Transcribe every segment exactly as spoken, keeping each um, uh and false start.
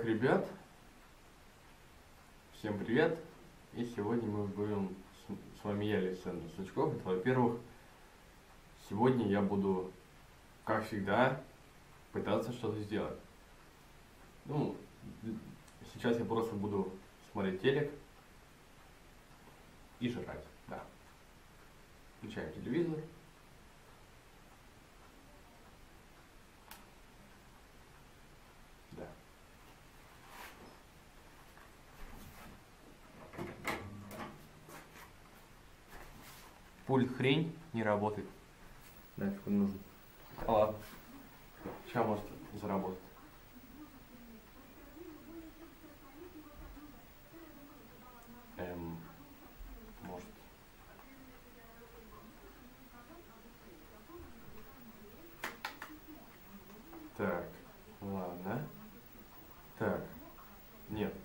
Так, ребят, всем привет! И сегодня мы будем с, с вами я, Александр Сучков. Это, во-первых, сегодня я буду, как всегда, пытаться что-то сделать. Ну, сейчас я просто буду смотреть телек и жрать, да. Включаем телевизор. Да. Пульт хрень, не работает. Нафиг он нужен. А ладно. Сейчас может заработать. Эм, может. Так, ладно. Так, нет.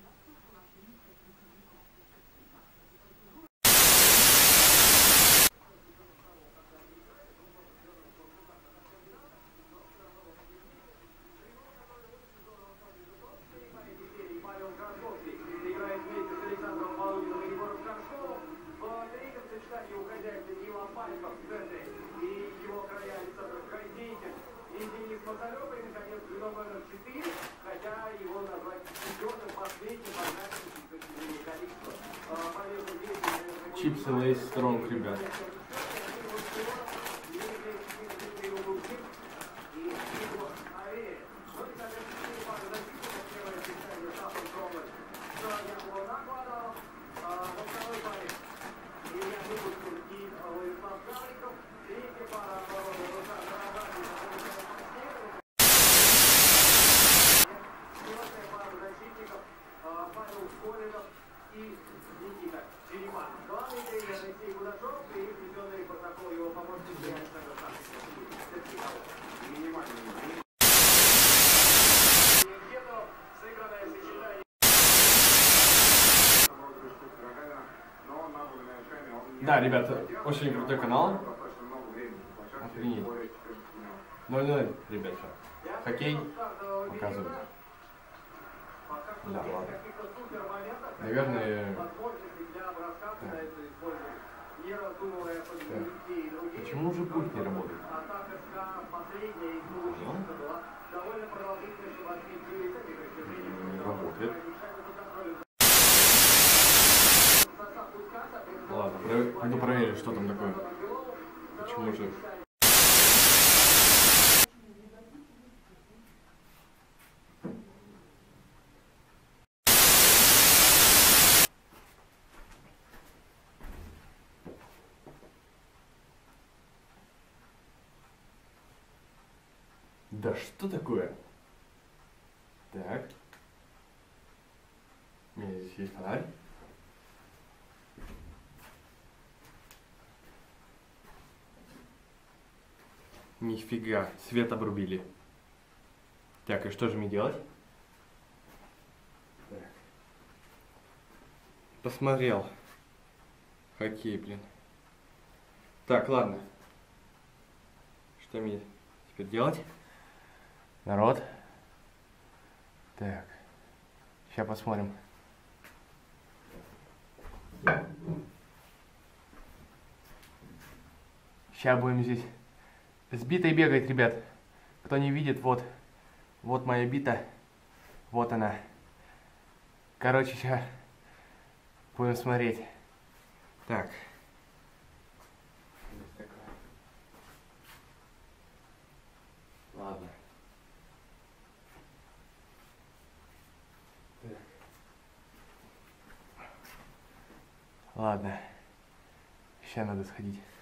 Чипсы Лейс Стронг, ребят. Да, ребята, очень крутой канал. Охренеть. ноль ноль, ребят, сейчас. Хоккей показывают. Да, ладно. Наверное... Да. Да. Почему же пульт не работает? Не работает. Ладно, пойду проверю, что там такое. Почему же... Да что такое? Так. У меня здесь есть фонарь. Нифига, свет обрубили. Так, и что же мне делать? Так. Посмотрел. Хоккей, блин. Так, ладно. Что мне теперь делать? Народ. Так. Сейчас посмотрим. Сейчас будем здесь с битой бегать, ребят. Кто не видит, вот. Вот моя бита. Вот она. Короче, сейчас будем смотреть. Так. Ладно. Так. Ладно. Сейчас надо сходить.